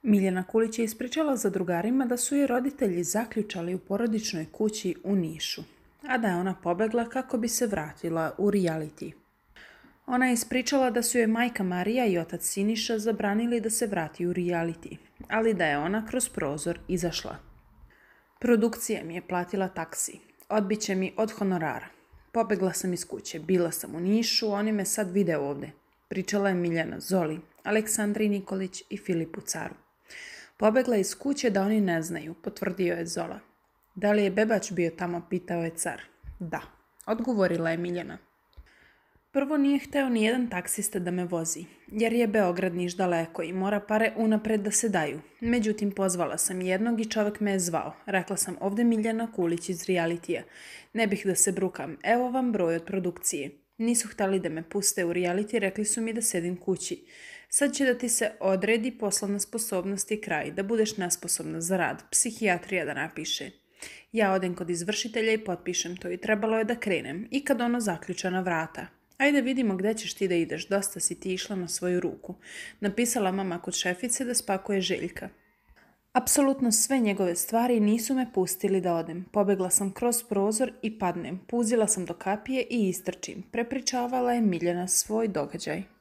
Miljana Kulić je ispričala za drugarima da su je roditelji zaključali u porodičnoj kući u Nišu, a da je ona pobegla kako bi se vratila u reality. Ona je ispričala da su je majka Marija i otac Siniša zabranili da se vrati u reality, ali da je ona kroz prozor izašla. Produkcija mi je platila taksi, odbit će mi od honorara. Pobegla sam iz kuće, bila sam u Nišu, oni me sad vide ovde. Pričala je Miljana Zoli, Aleksandri Nikolić i Filipu Caru. Pobegla iz kuće da oni ne znaju, potvrdio je Zola. Da li je bebač bio tamo, pitao je Car. Da, odgovorila je Miljana. Prvo nije hteo ni jedan taksista da me vozi, jer je Beograd Niš daleko i mora pare unapred da se daju. Međutim, pozvala sam jednog i čovek me je zvao. Rekla sam, ovde Miljana Kulić iz realitija. Ne bih da se brukam, evo vam broj od produkcije. Nisu hteli da me puste u reality, rekli su mi da sedim kući. Sad će da ti se odredi poslovna sposobnost i kraj, da budeš nesposobna za rad, psihijatrija da napiše. Ja odem kod izvršitelja i potpišem to i trebalo je da krenem, i kad ono zaključa na vrata. Ajde vidimo gde ćeš ti da ideš, dosta si ti išla na svoju ruku. Napisala mama kod šefice da spakuje Željka. Apsolutno sve njegove stvari nisu me pustili da odem. Pobegla sam kroz prozor i padnem. Puzila sam do kapije i istrčim. Prepričavala je Miljana svoj događaj.